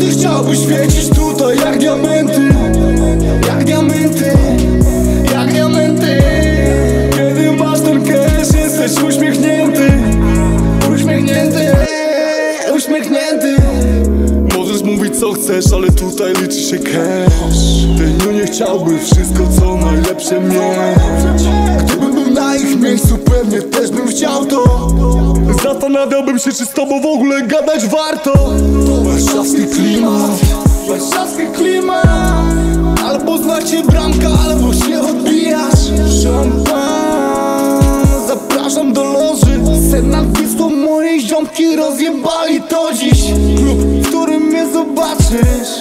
Każdy chciałby świecić tutaj jak diamenty, jak diamenty, jak diamenty. Kiedy masz ten cash, jesteś uśmiechnięty, uśmiechnięty, uśmiechnięty. Możesz mówić co chcesz, ale tutaj liczy się cash. Ty nie chciałby wszystko co najlepsze mieć. Gdybym był na ich miejscu, pewnie też bym chciał to. Zastanawiałbym się, czy z tobą w ogóle gadać warto. Warszawski klimat, warszawski klimat. Albo znacie bramka, albo się odbijasz. Szampan, zapraszam do loży. Sen nad Wisłą, mojej ziomki rozjebali to dziś. Klub, w którym mnie zobaczysz.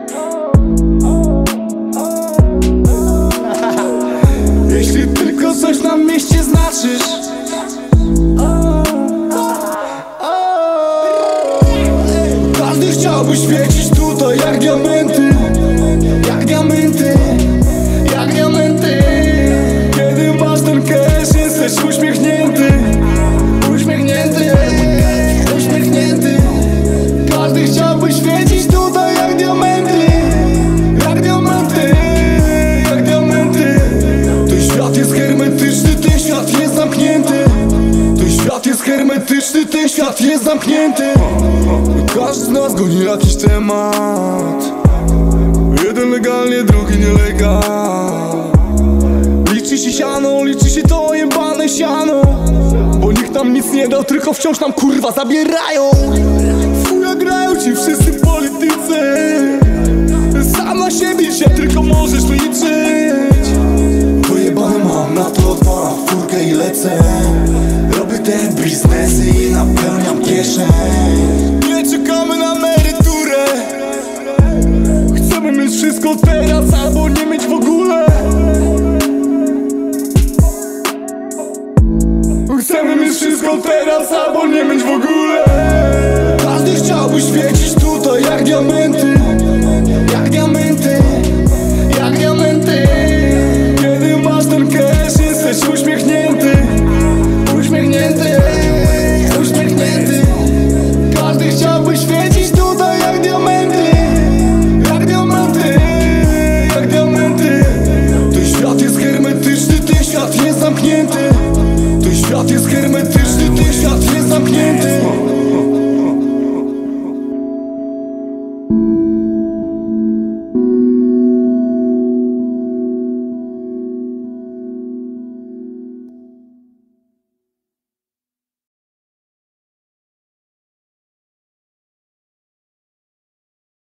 Jeśli tylko coś na mieście znaczysz. Każdy chciałby świecić tutaj jak diamenty, jak diamenty, jak diamenty. Kiedy masz ten cash, jesteś uśmiechnięty, uśmiechnięty, uśmiechnięty. Każdy chciałby świecić tutaj jak diamenty, jak diamenty, jak diamenty. Ten świat jest hermetyczny, ten świat jest zamknięty. Ten świat jest hermetyczny, ten świat jest zamknięty. Każdy z nas goni jakiś temat. Jeden legalnie, drugi nielegal. Liczy się siano, liczy się to jebane siano. Bo nikt nam nic nie dał, tylko wciąż nam kurwa zabierają. Fuja grają ci wszyscy politycy. Sam na siebie się tylko możesz liczyć. Pojebane mam, na to odpalam furkę i lecę. Robię te biznesy i napełniam kieszeń. Nie czekamy na emeryturę. Chcemy mieć wszystko teraz, albo nie mieć w ogóle. Chcemy mieć wszystko teraz, albo nie mieć w ogóle. Każdy chciałby świecić tutaj jak diament.